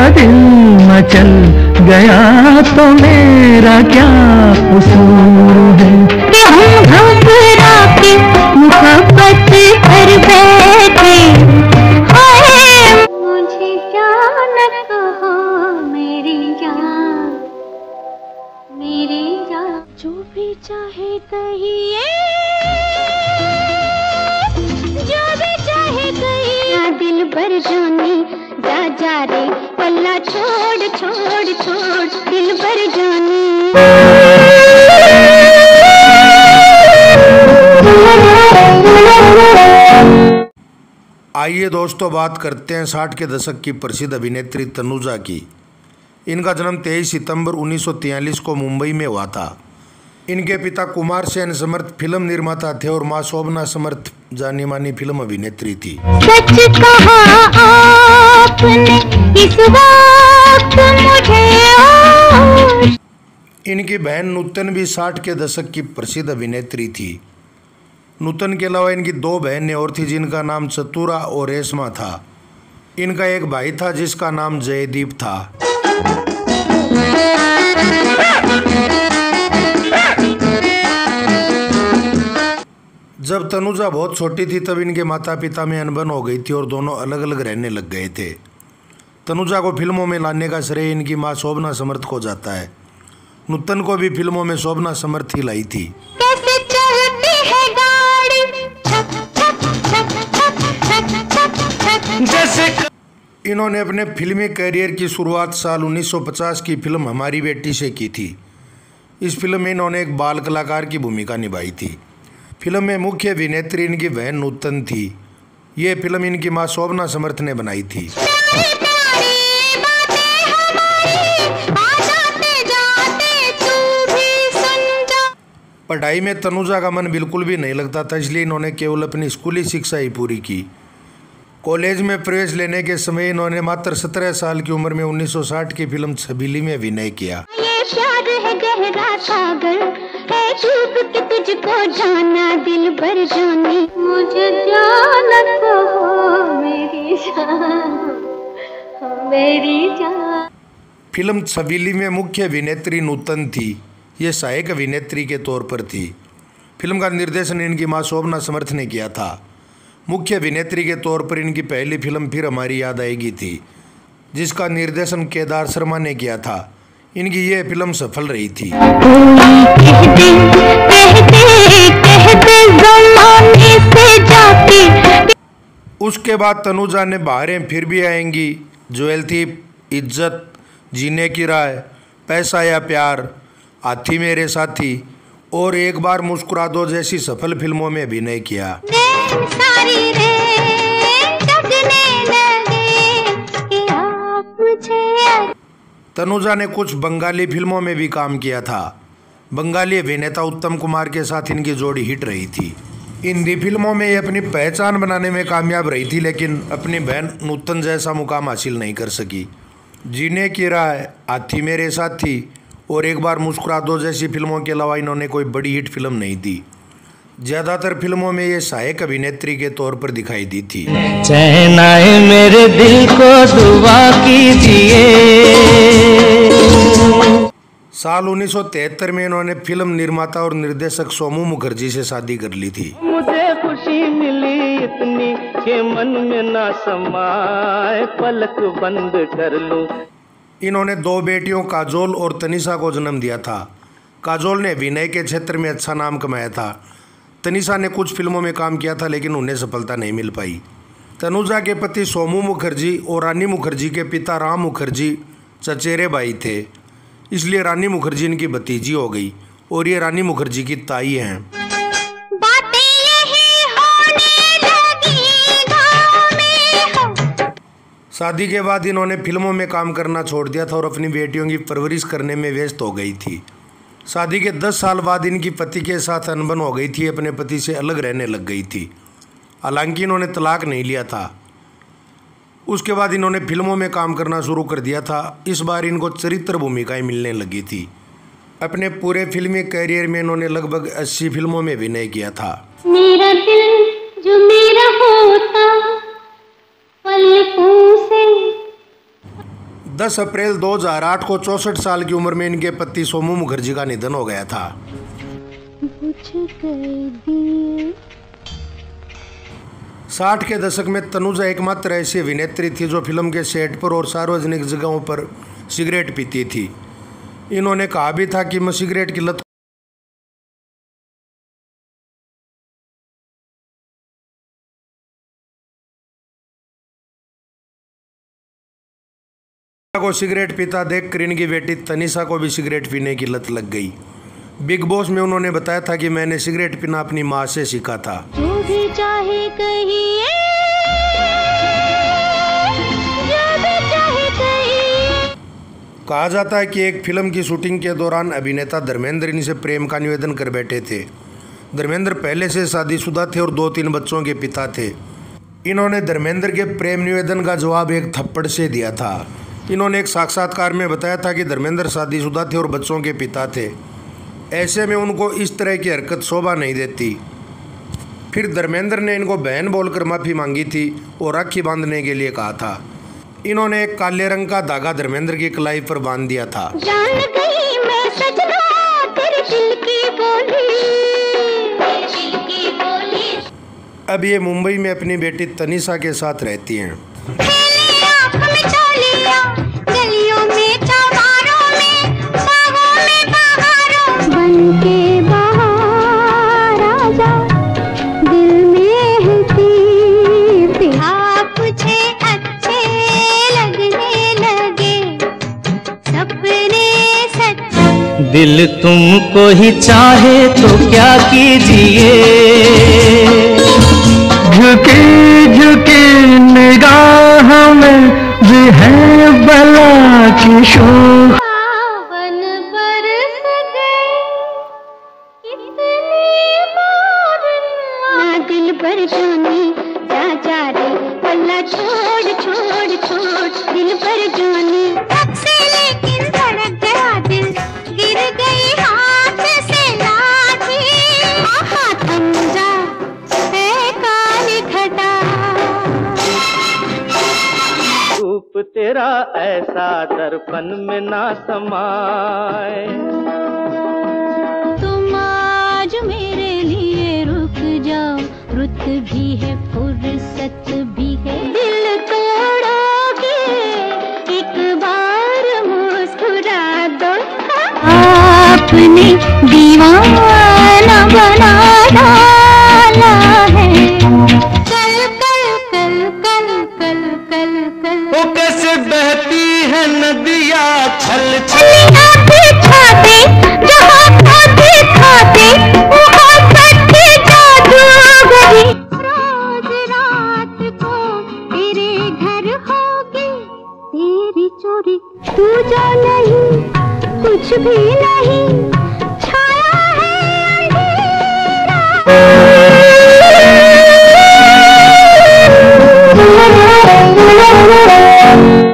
दिल मचल गया तो मेरा क्या कसूर है कि हम घबरा के मोहब्बत कर बैठे। मुझे क्या न कहो मेरी जान, मेरी जान, जो भी चाहे कहिए, जो भी चाहे कहिए। दिल भर जानी जा जा रे पल्ला छोड़ छोड़ छोड़, दिल भर जानी। आइए दोस्तों, बात करते हैं 60 के दशक की प्रसिद्ध अभिनेत्री तनुजा की। इनका जन्म 23 सितंबर 1943 को मुंबई में हुआ था। इनके पिता कुमार सेन समर्थ फिल्म निर्माता थे और मां शोभना समर्थ जानी मानी फिल्म अभिनेत्री थी। सच कहा आपने इस वक्त मुझे। इनकी बहन नूतन भी 60 के दशक की प्रसिद्ध अभिनेत्री थी। नूतन के अलावा इनकी 2 बहनें और थी जिनका नाम चतुरा और रेशमा था। इनका एक भाई था जिसका नाम जयदीप था। जब तनुजा बहुत छोटी थी तब इनके माता पिता में अनबन हो गई थी और दोनों अलग अलग रहने लग गए थे। तनुजा को फिल्मों में लाने का श्रेय इनकी मां शोभना समर्थ को जाता है। नूतन को भी फिल्मों में शोभना समर्थ ही लाई थी। कैसे चलती है गाड़ी छक छक छक छक छक छक। जैसे इन्होंने अपने फिल्मी करियर की शुरुआत साल 1950 की फिल्म हमारी बेटी से की थी। इस फिल्म में इन्होंने एक बाल कलाकार की भूमिका निभाई थी। फिल्म में मुख्य अभिनेत्री इनकी बहन नूतन थी। ये फिल्म इनकी मां शोभना समर्थ ने बनाई थी। पढ़ाई में तनुजा का मन बिल्कुल भी नहीं लगता था, इसलिए इन्होंने केवल अपनी स्कूली शिक्षा ही पूरी की। कॉलेज में प्रवेश लेने के समय इन्होंने मात्र 17 साल की उम्र में 1960 की फिल्म छबीली में अभिनय किया। ये प्यार है गहरा सागर है, डूब के तुझको जाना दिल भर जानी। मुझे जान कहो मेरी जान, मेरी जान। फिल्म छबीली में मुख्य अभिनेत्री नूतन थी। ये सहायक अभिनेत्री के तौर पर थी। फिल्म का निर्देशन इनकी मां शोभना समर्थ ने किया था। मुख्य अभिनेत्री के तौर पर इनकी पहली फिल्म फिर हमारी याद आएगी थी, जिसका निर्देशन केदार शर्मा ने किया था। इनकी ये फिल्म सफल रही थी। उसके बाद तनुजा ने बहारें फिर भी आएंगी, ज्वेल थी, इज्जत, जीने की राह, पैसा या प्यार, हाथी मेरे साथी और एक बार मुस्कुरा दो जैसी सफल फिल्मों में अभिनय किया। तनुजा ने कुछ बंगाली फिल्मों में भी काम किया था। बंगाली अभिनेता उत्तम कुमार के साथ इनकी जोड़ी हिट रही थी। हिंदी फिल्मों में ये अपनी पहचान बनाने में कामयाब रही थी, लेकिन अपनी बहन नूतन जैसा मुकाम हासिल नहीं कर सकी। जीने की राह, हाथी मेरे साथी और एक बार मुस्कुरा दो जैसी फिल्मों के अलावा इन्होंने कोई बड़ी हिट फिल्म नहीं दी। ज़्यादातर फिल्मों में ये सहायक अभिनेत्री के तौर पर दिखाई दी थी। चैन आए मेरे दिल को दुआ कीजिए। साल 1973 में इन्होंने फिल्म निर्माता और निर्देशक सोमू मुखर्जी से शादी कर ली थी। मुझे खुशी मिली इतनी कि मन में ना समाए, पलक बंद कर लूं। इन्होंने 2 बेटियों काजोल और तनिषा को जन्म दिया था। काजोल ने अभिनय के क्षेत्र में अच्छा नाम कमाया था। तनिषा ने कुछ फिल्मों में काम किया था, लेकिन उन्हें सफलता नहीं मिल पाई। तनुजा के पति सोमू मुखर्जी और रानी मुखर्जी के पिता राम मुखर्जी चचेरे भाई थे, इसलिए रानी मुखर्जी इनकी भतीजी हो गई और ये रानी मुखर्जी की ताई हैं। शादी के बाद इन्होंने फिल्मों में काम करना छोड़ दिया था और अपनी बेटियों की परवरिश करने में व्यस्त हो गई थी। शादी के 10 साल बाद इनकी पति के साथ अनबन हो गई थी, अपने पति से अलग रहने लग गई थी। हालांकि इन्होंने तलाक नहीं लिया था। उसके बाद इन्होंने फिल्मों में काम करना शुरू कर दिया था। इस बार इनको चरित्र भूमिकाएं मिलने लगी थी। अपने पूरे फिल्मी करियर में इन्होंने लगभग 80 फिल्मों में अभिनय किया था। मेरा दिल जो मेरा होता पलकों से। 10 अप्रैल 2008 को 64 साल की उम्र में इनके पति सोमू मुखर्जी का निधन हो गया था। 60 के दशक में तनुजा एकमात्र ऐसी अभिनेत्री थी जो फिल्म के सेट पर और सार्वजनिक जगहों पर सिगरेट पीती थी। इन्होंने कहा भी था कि मैं सिगरेट की लत को सिगरेट पीता देखकर इनकी बेटी तनिषा को भी सिगरेट पीने की लत लग गई। बिग बॉस में उन्होंने बताया था कि मैंने सिगरेट पीना अपनी माँ से सीखा था। जो भी चाहे कहिए, जो भी चाहे कहिए। कहा जाता है कि एक फिल्म की शूटिंग के दौरान अभिनेता धर्मेंद्र इनसे प्रेम का निवेदन कर बैठे थे। धर्मेंद्र पहले से शादीशुदा थे और 2-3 बच्चों के पिता थे। इन्होंने धर्मेंद्र के प्रेम निवेदन का जवाब एक थप्पड़ से दिया था। इन्होंने एक साक्षात्कार में बताया था कि धर्मेंद्र शादीशुदा थे और बच्चों के पिता थे, ऐसे में उनको इस तरह की हरकत शोभा नहीं देती। फिर धर्मेंद्र ने इनको बहन बोलकर माफ़ी मांगी थी और राखी बांधने के लिए कहा था। इन्होंने एक काले रंग का धागा धर्मेंद्र की कलाई पर बांध दिया था। जान गई मैं सजना तेरे दिल की बोली, तेरे दिल की बोली। अब ये मुंबई में अपनी बेटी तनिषा के साथ रहती हैं। गलियों में चौबारों में बागों में बहारों बन के बाहर आ जा, दिल में है तीर। आप मुझे अच्छे लगने लगे, सपने सच्चे। दिल तुमको ही चाहे तो क्या कीजिए, झुकी झुकी निगाह में भी है बला की शोक। सावन बरस गए कितने बार, दिल भर जानी जा जा रे पल्ला छोड़ छोड़ छोड़, दिल भर जानी तब से लेकिन धड़क गया दिल, गिर गई हाथ से लाठी। आहा थम जा है काली घटा, रूप तेरा ऐसा दर्पण में ना समाए। तुम आज मेरे लिए रुक जाओ, रुत भी है फुर्सत भी है। दिल तोड़ोगे एक बार मुस्कुरा दो, आपने दीवाना बना डाला है। कल कल कल कल कल कल कल वो कैसे बहती है नदियाँ छल छल, खाते जहाँ खाते खाते वहाँ सच्ची जादूगरी। रोज रात को तेरे घर होगी तेरी चोरी, तू जो नहीं कुछ भी नहीं।